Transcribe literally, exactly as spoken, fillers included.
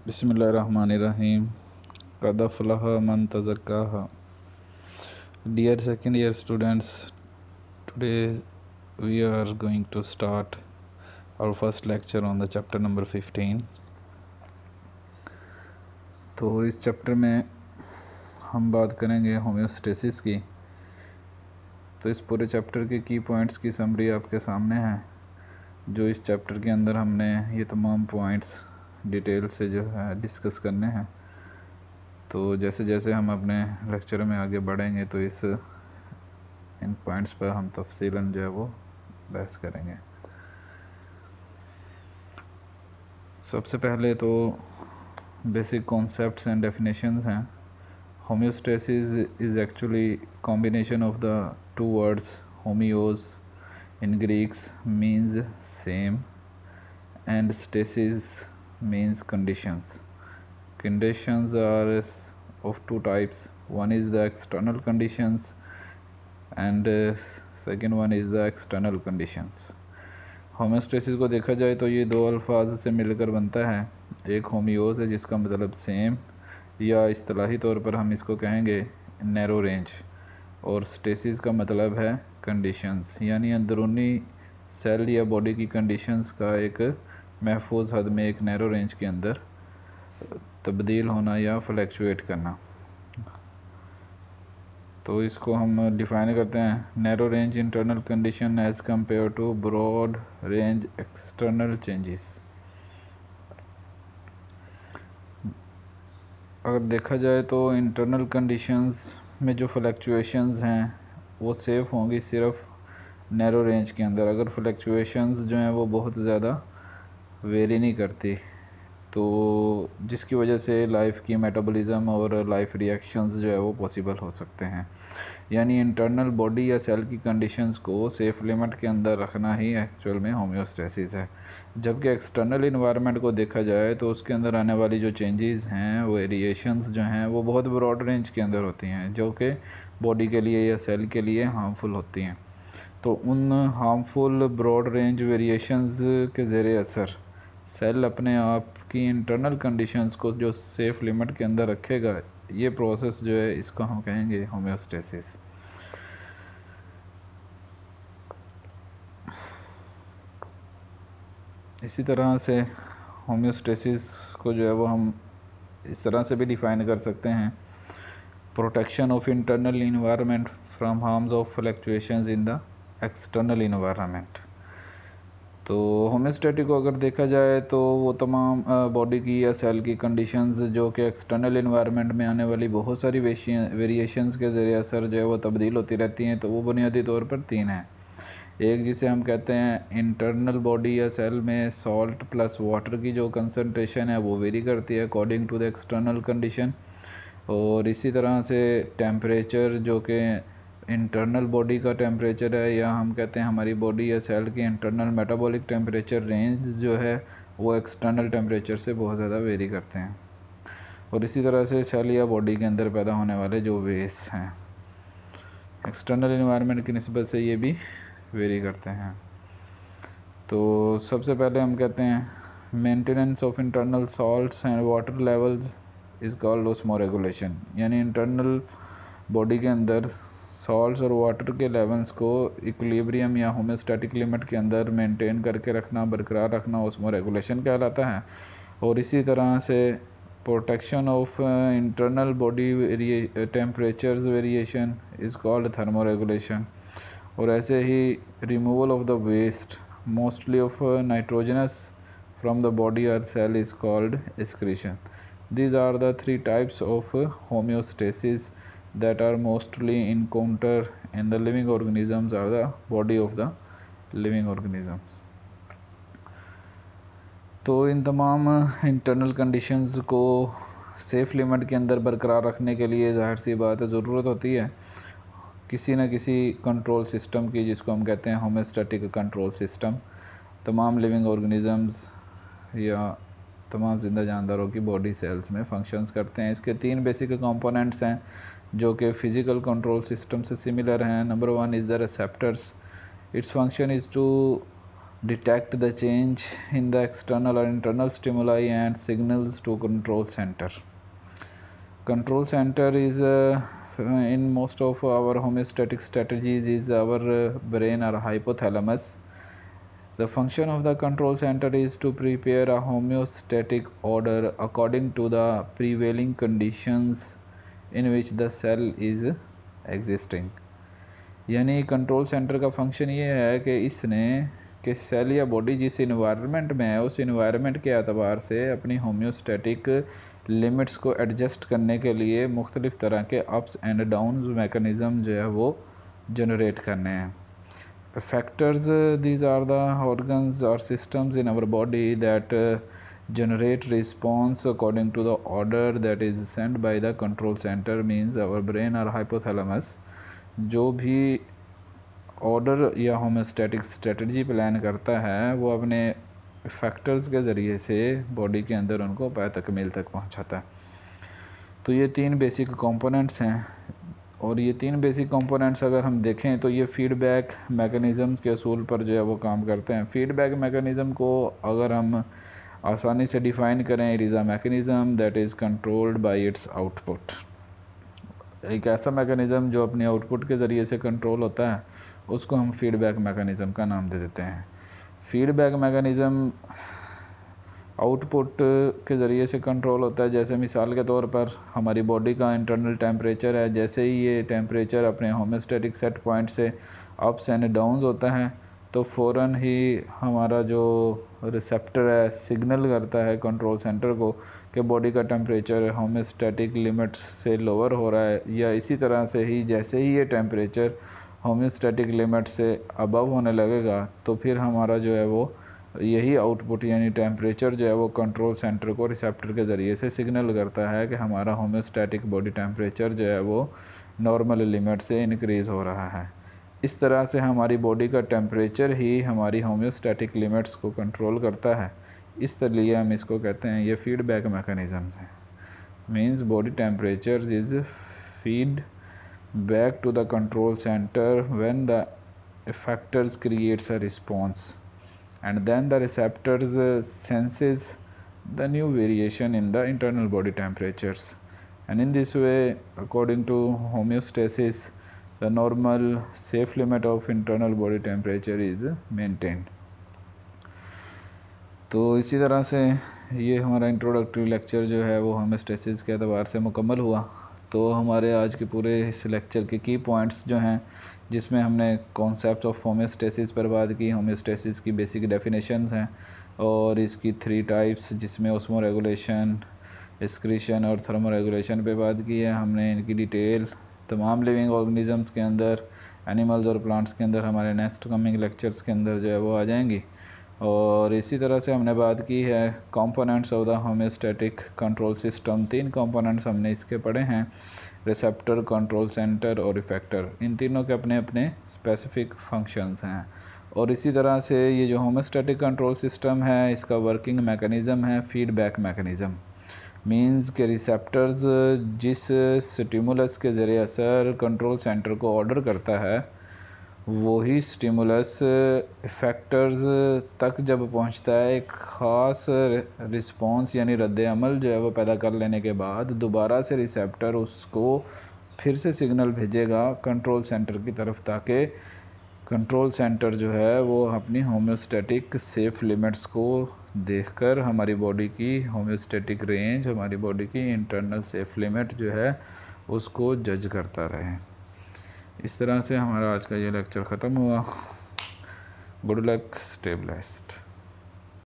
बिस्मिल्लाहिर्रहमानिर्रहीम। क़द अफ़लह मन तज़क्काहा। Dear second year students, today we are going to start our first lecture on the chapter number fifteen. तो इस chapter में हम बात करेंगे होम्योस्टेसिस की। तो इस पूरे चैप्टर के की पॉइंट्स की समरी आपके सामने है, जो इस चैप्टर के अंदर हमने ये तमाम पॉइंट्स डिटेल से जो है डिस्कस करने हैं। तो जैसे जैसे हम अपने लेक्चर में आगे बढ़ेंगे तो इस इन पॉइंट्स पर हम तफसीलन जो है वो बहस करेंगे। सबसे पहले तो बेसिक कॉन्सेप्ट्स एंड डेफिनेशंस हैं। Homeostasis is actually combination of the two words homoios in Greeks means same and stasis means conditions. Conditions are of two types. One is the external conditions and uh, second one is the external conditions. Homeostasis को देखा जाए तो ये दो अल्फाज से मिलकर बनता है। एक होमियोस है जिसका मतलब सेम, या इस्तिलाही तौर पर हम इसको कहेंगे नैरो रेंज, और स्टेसिस का मतलब है कंडीशंस, यानी अंदरूनी सेल या बॉडी की कंडीशंस का एक महफूज हद में एक नैरो रेंज के अंदर तब्दील होना या फ्लैक्चुएट करना। तो इसको हम डिफाइन करते हैं narrow range internal condition as compare to broad range external changes. अगर देखा जाए तो इंटरनल कंडीशंस में जो फ्लैक्चुएशंस हैं वो सेफ होंगी सिर्फ नैरो रेंज के अंदर। अगर फ्लैक्चुएशंस जो हैं वो बहुत ज़्यादा वेरी नहीं करती, तो जिसकी वजह से लाइफ की मेटाबॉलिज्म और लाइफ रिएक्शंस जो है वो पॉसिबल हो सकते हैं। यानी इंटरनल बॉडी या सेल की कंडीशंस को सेफ लिमिट के अंदर रखना ही एक्चुअल में होम्योस्टेसिस है। जबकि एक्सटर्नल इन्वायरमेंट को देखा जाए तो उसके अंदर आने वाली जो चेंजेस हैं, वेरिएशंस जो हैं वो बहुत ब्रॉड रेंज के अंदर होती हैं, जो कि बॉडी के लिए या सेल के लिए हार्मफुल होती हैं। तो उन हार्मफुल ब्रॉड रेंज वेरिएशंस के ज़रिए असर सेल अपने आप की इंटरनल कंडीशंस को जो सेफ लिमिट के अंदर रखेगा, ये प्रोसेस जो है इसको हम कहेंगे होम्योस्टेसिस। इसी तरह से होम्योस्टेसिस को जो है वो हम इस तरह से भी डिफाइन कर सकते हैं, protection of internal environment from harms of fluctuations in the external environment. तो होम्योस्टेटिक को अगर देखा जाए तो वो तमाम बॉडी की या सेल की कंडीशंस जो कि एक्सटर्नल इन्वायरमेंट में आने वाली बहुत सारी वेरिएशंस के ज़रिए असर जो है वो तब्दील होती रहती हैं। तो वो बुनियादी तौर पर तीन हैं। एक जिसे हम कहते हैं इंटरनल बॉडी या सेल में सॉल्ट प्लस वाटर की जो कंसनट्रेशन है वो वेरी करती है according to the external condition. और इसी तरह से टेम्परेचर जो कि इंटरनल बॉडी का टेम्परेचर है, या हम कहते हैं हमारी बॉडी या सेल की इंटरनल मेटाबॉलिक टेम्परेचर रेंज जो है वो एक्सटर्नल टेम्परेचर से बहुत ज़्यादा वेरी करते हैं। और इसी तरह से सेल या बॉडी के अंदर पैदा होने वाले जो वेस्ट हैं एक्सटर्नल इन्वायरमेंट की निस्बत से ये भी वेरी करते हैं। तो सबसे पहले हम कहते हैं maintenance of internal salts and water levels is called osmoregulation, यानी इंटरनल बॉडी के अंदर सॉल्ट्स और वाटर के लेवल्स को इक्विलिब्रियम या होम्योस्टैटिक लिमिट के अंदर मेंटेन करके रखना, बरकरार रखना ऑस्मोरेगुलेशन कहलाता है। और इसी तरह से protection of internal body temperatures variation is called thermoregulation. और ऐसे ही removal of the waste mostly of nitrogenous from the body और cell is called excretion. These are the three types of homeostasis that are mostly encountered in the living organisms or the body of the living organisms. तो इन तमाम internal conditions को safe limit के अंदर बरकरार रखने के लिए जाहिर सी बात है ज़रूरत होती है किसी न किसी कंट्रोल सिस्टम की, जिसको हम कहते हैं होम्योस्टैटिक कंट्रोल सिस्टम। तमाम लिविंग ऑर्गेनिजम्स या तमाम जिंदा जानदारों की बॉडी सेल्स में फंक्शंस करते हैं। इसके तीन बेसिक कंपोनेंट्स हैं जो कि फिजिकल कंट्रोल सिस्टम से सिमिलर हैं। Number one is the receptors. Its function is to detect the change in the external or internal stimuli and signals to control center. Control center is uh, in most of our homeostatic strategies is our uh, brain or hypothalamus. The function of the control center is to prepare a homeostatic order according to the prevailing conditions in which the cell is existing. यानी control centre का function ये है कि इसने कि cell या body जिस environment में है उस इन्वायरमेंट के एतबार से अपनी होम्योस्टैटिक लिमिट्स को एडजस्ट करने के लिए मुख्तलिफ़ तरह के अप्स एंड डाउन्स मैकेनिज़्म जो है वो जनरेट करने हैं. Factors these are the organs और systems in our body that generate response according to the order that is sent by the control center, means our brain or hypothalamus. जो भी order या homeostatic strategy plan करता है वो अपने factors के ज़रिए से बॉडी के अंदर उनको पाए तकमील तक पहुंचाता है. तो ये तीन बेसिक कंपोनेंट्स हैं और ये तीन बेसिक कंपोनेंट्स अगर हम देखें तो ये फीडबैक मैकेनिज़म्स के असूल पर जो है वो काम करते हैं. फीडबैक मैकेनिज़्म को अगर हम आसानी से डिफ़ाइन करें, it is a mechanism that is controlled by its output. एक ऐसा मैकेनिज़्म जो अपने आउटपुट के ज़रिए से कंट्रोल होता है उसको हम फीडबैक मैकेनिज़्म का नाम दे देते हैं. फीडबैक मैकेनिज़्म आउटपुट के ज़रिए से कंट्रोल होता है. जैसे मिसाल के तौर पर हमारी बॉडी का इंटरनल टेम्परेचर है, जैसे ही ये टेम्परेचर अपने होम्योस्टैटिक सेट पॉइंट से अप्स एंड डाउन्स होता है तो फ़ौरन ही हमारा जो रिसेप्टर है सिग्नल करता है कंट्रोल सेंटर को कि बॉडी का टेम्परेचर होम्योस्टैटिक लिमिट से लोअर हो रहा है. या इसी तरह से ही जैसे ही ये टेम्परेचर होम्योस्टैटिक लिमिट से अबव होने लगेगा तो फिर हमारा जो है वो यही आउटपुट यानी टेम्परेचर जो है वो कंट्रोल सेंटर को रिसेप्टर के ज़रिए से सिग्नल करता है कि हमारा होम्योस्टैटिक बॉडी टेम्परेचर जो है वो नॉर्मल लिमिट से इंक्रीज़ हो रहा है. इस तरह से हमारी बॉडी का टेम्परेचर ही हमारी होम्योस्टैटिक लिमिट्स को कंट्रोल करता है. इस लिए हम इसको कहते हैं ये फीडबैक मैकेनिज़म्स हैं. Means body temperature is feed back to the control center when the effectors creates a response and then the receptors uh, senses the new variation in the internal body temperatures, and in this way according to homeostasis the normal safe limit of internal body temperature is maintained. तो इसी तरह से ये हमारा introductory lecture जो है वो homeostasis के एतबार से मुकम्मल हुआ. तो हमारे आज के पूरे इस लेक्चर के की पॉइंट्स जो हैं जिसमें हमने कॉन्सेप्ट ऑफ होम्योस्टेसिस पर बात की, होम्योस्टेसिस की बेसिक डेफिनेशंस हैं और इसकी थ्री टाइप्स जिसमें ऑस्मो रेगुलेशन, एक्सक्रीशन और थर्मो रेगुलेशन पे बात की है. हमने इनकी डिटेल तमाम लिविंग ऑर्गेनिजम्स के अंदर, एनिमल्स और प्लांट्स के अंदर हमारे नेक्स्ट कमिंग लेक्चर्स के अंदर जो है वो आ जाएंगी. और इसी तरह से हमने बात की है components of the homeostatic control system. तीन कंपोनेंट्स हमने इसके पढ़े हैं, रिसेप्टर, कंट्रोल सेंटर और इफेक्टर. इन तीनों के अपने अपने स्पेसिफिक फंक्शंस हैं. और इसी तरह से ये जो होम्योस्टैटिक कंट्रोल सिस्टम है इसका वर्किंग मैकेनिज़्म है फीडबैक मैकेनिज़्म. मींस के रिसेप्टर्स जिस स्टिमुलस के ज़रिए असर कंट्रोल सेंटर को ऑर्डर करता है वही स्टिमुलस इफेक्टर्स तक जब पहुंचता है एक ख़ास रिस्पॉन्स यानी रद्द अमल जो है वो पैदा कर लेने के बाद दोबारा से रिसेप्टर उसको फिर से सिग्नल भेजेगा कंट्रोल सेंटर की तरफ ताकि कंट्रोल सेंटर जो है वो अपनी होम्योस्टैटिक सेफ लिमिट्स को देखकर हमारी बॉडी की होम्योस्टैटिक रेंज, हमारी बॉडी की इंटरनल सेफ लिमिट जो है उसको जज करता रहे. इस तरह से हमारा आज का ये लेक्चर ख़त्म हुआ. Good luck, stay blessed.